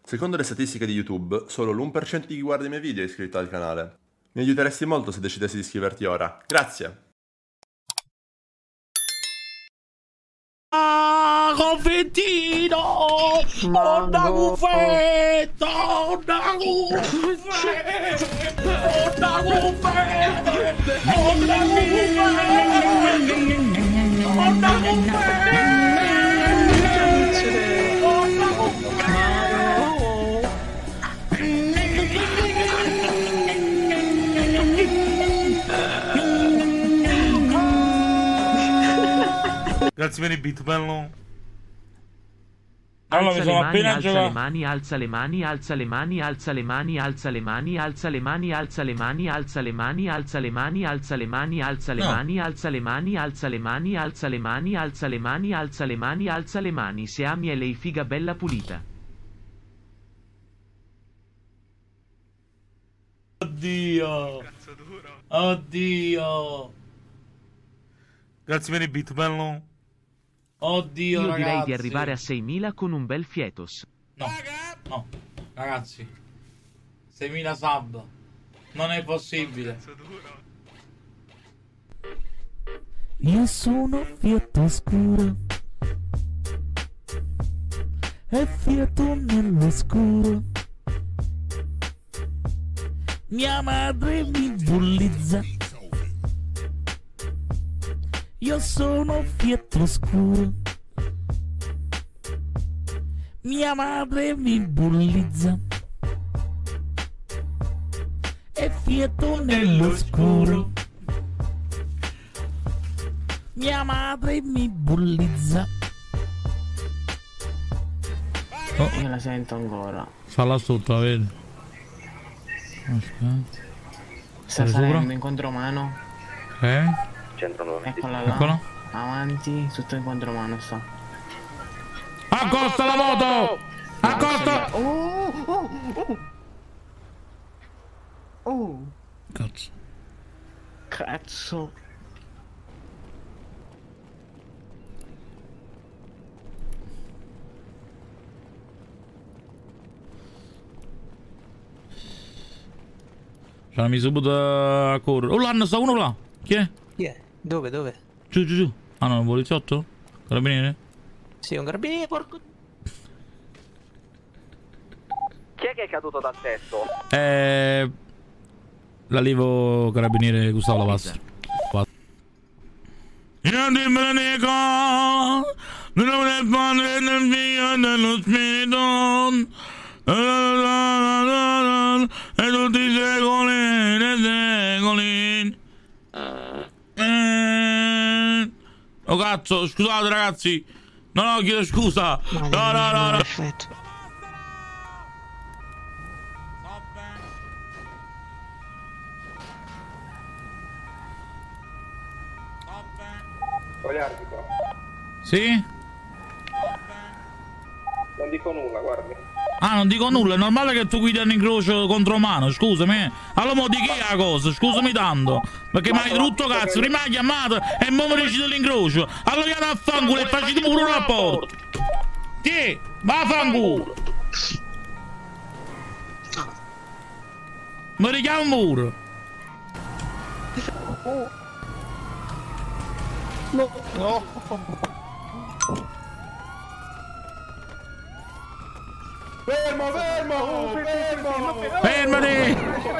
Secondo le statistiche di YouTube, solo l'1% di chi guarda i miei video è iscritto al canale. Mi aiuteresti molto se decidessi di iscriverti ora. Grazie! Confettino! Una buffetta! Una buffetta! Una buffetta! Una Grazie per il beat, bello. Allora, mi sono appena giocato. Alza le mani, alza le mani, alza le mani, alza le mani, alza le mani, alza le mani, alza le mani, alza le mani, alza le mani, alza le mani, alza le mani, alza le mani, alza le mani, alza le mani, alza le mani, alza le mani, se ami lei figa bella pulita. Oddio. Oddio. Grazie per il beat, bello. Oddio, Io ragazzi. direi di arrivare a 6.000 con un bel fietos. No, no, ragazzi. 6.000 sub. Non è possibile. Io sono fiato scuro e fiato nell'oscuro. Mia madre mi bullizza. Io sono fiato scuro. Mia madre mi bullizza. E fiato nell'oscuro. Mia madre mi bullizza. Oh, io la sento ancora. Falla sotto, vedi. Aspetta. Sta salendo in contromano. Eccola là. Eccola. Avanti, sotto in contromano sta. Accosta la moto! Accosta! Cazzo. Cazzo. Cioè, mi subito a correre. Oh, là, sta uno là. Chi è? Chi è? Dove? Dove? Giù, giù, giù. Ah no, un poliziotto? Carabiniere? Sì, un carabiniere, porco. Chi è che è caduto dal tetto? L'allievo carabiniere Gustavo Lavastro. Io ti benedico nel nome del Padre e del Figlio e dello Spirito e tutti i secoli dei secoli. Oh cazzo, scusate ragazzi. No, chiedo scusa. No. Perfetto. Oliardico. Sì? Non dico nulla, guardi. Ah, non dico nulla, è normale che tu guidi all'incrocio contromano, scusami. Allora mo di chi è la cosa? Scusami tanto. Perché mi hai brutto cazzo, prima hai chiamato e mo mi dici dell'incrocio. Allora chiama a fanculo e facci pure un rapporto. Chi? Va a fanculo. Mi richiamo pure. No. Fermo! Fermati!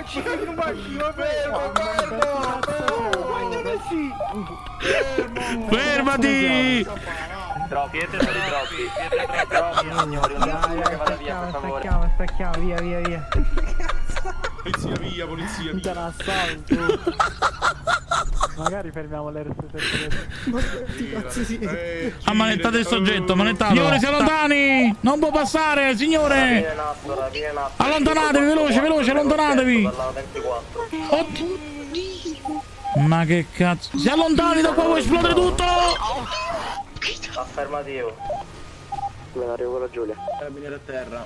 Fermati! Troppi, signori, che vada via, per favore. Stacchiamo, via. Polizia, C'è l'assalto. Magari fermiamo l'RS7. Ma che cazzo si... Ammanettate il soggetto, ammanettato. Signore, si allontani! Non può passare, signore! Allontanatevi, veloce, allontanatevi! Oddio. Ma che cazzo? Si allontani, da qua può esplodere tutto! Affermativo. Me arrivo con la Giulia. Carabiniere a terra.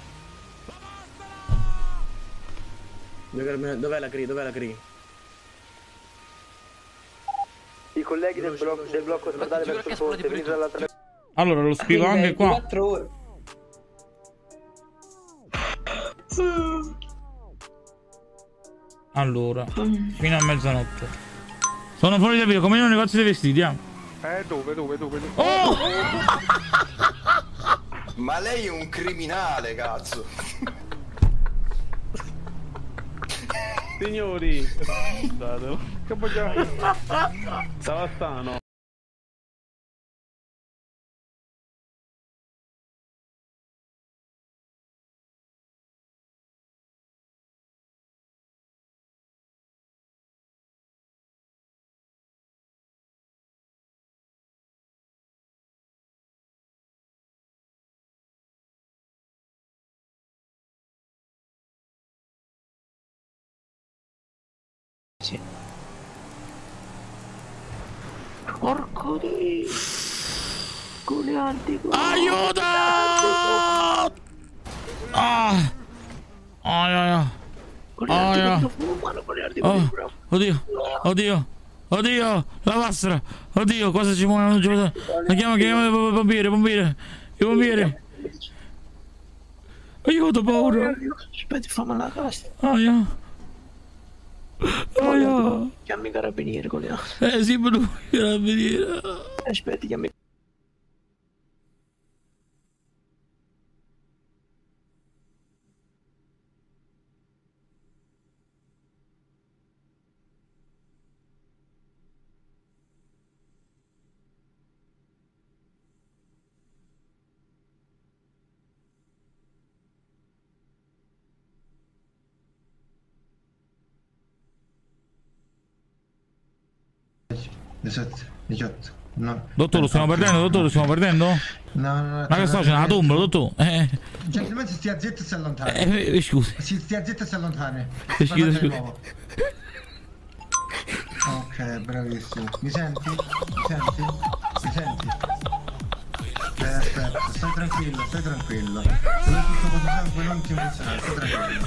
Dov'è la CRI? I colleghi del blocco stradale verso il ponte, venite dall'altra. Allora, lo scrivo anche qua. 4 ore. Allora, fino a mezzanotte. Sono fuori da via, come in un negozio di vestiti, Dove? Oh! Ma lei è un criminale, cazzo. Signori, che vogliamo? Savastano. Porco di... Culianti, Aiuto! Ah! Aia! Oddio! Oddio! La passera! Oddio, cosa ci muove? Non ci può... Chiama i pompieri! Aiuto, paura! Aspetta, fammi la casa. Aia! Chiami i carabinieri, Culianti. Sì, ma lui carabinieri. Aspetta, chiami... No. Dottore, lo stiamo perdendo? No. Ma che sto facendo? La tomba, dottore? Gentilmente stia zitto e si allontani. Scusi. Si stia zitto e si allontani. Scusi. Ok, bravissimo. Mi senti? Aspetta, stai tranquillo. Come tutto cosa sangue non ti funzionare, stai tranquillo.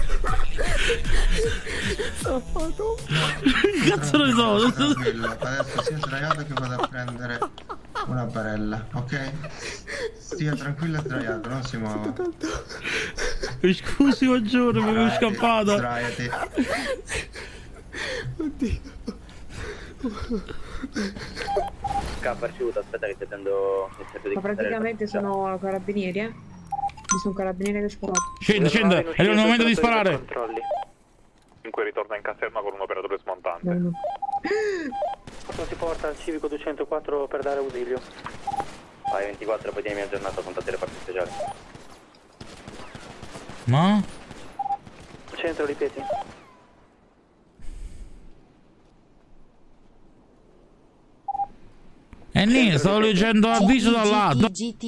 Che cazzo ne so? Tranquillo, adesso sia sdraiato che vado a prendere una barella, ok? Stia tranquillo e sdraiato, non si muova. Scusi, maggiore, mi è scappata. Sdraiati. K ricevuto, aspetta che ti attendo. Ma praticamente sono carabinieri, Ci sono carabinieri che sparano. Scende, è il momento di sparare. Comunque ritorna in caserma con un operatore smontante. Si porta al civico 204 per dare ausilio. Vai 24, poi tieni aggiornato, contatti le parti speciali. Ma? Centro, ripeti. Niente, stavo leggendo avviso da lato.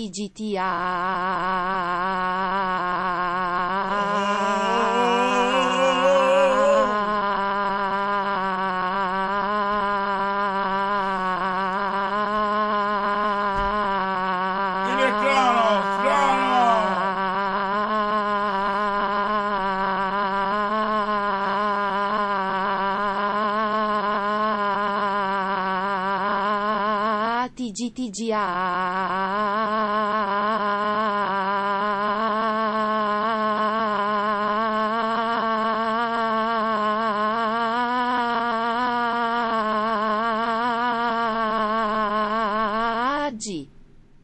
G.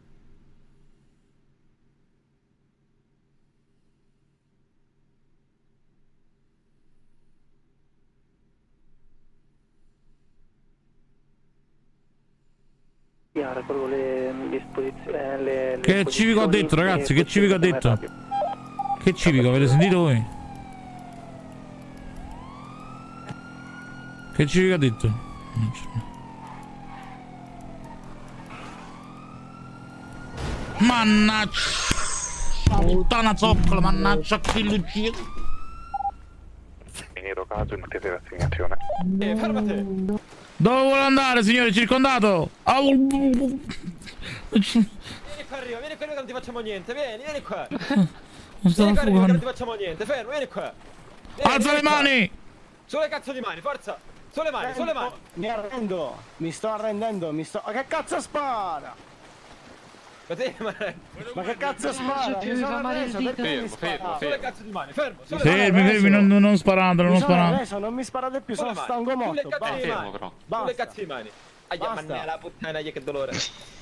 Che civico ha detto, ragazzi? Che civico ha detto? Che civico? Avete sentito voi? Che civico ha detto? Mannaggia! Puttana zoccola, mannaggia chi l'uccide! Finito caso in attesa di assegnazione. Fermate! Dove vuole andare, signore? Circondato! Vieni qua arriva che non ti facciamo niente, vieni qua! Non stavo Vieni qua arriva che non fugando. ti facciamo niente, fermo, vieni qua! Alza le mani! Sulle cazzo di mani, forza! Sulle mani, sulle mani! Mi arrendo, mi sto arrendendo, Che cazzo spara? Ma che cazzo spara? Io sono arreso, perché mi spara? Sulle cazzo di mani, fermo. Fermi, non sparate, non sparate. Non mi sparate più, sono stanco morto. Fermo però. Sulle cazzo di mani. Aia, manna la puttana, che dolore.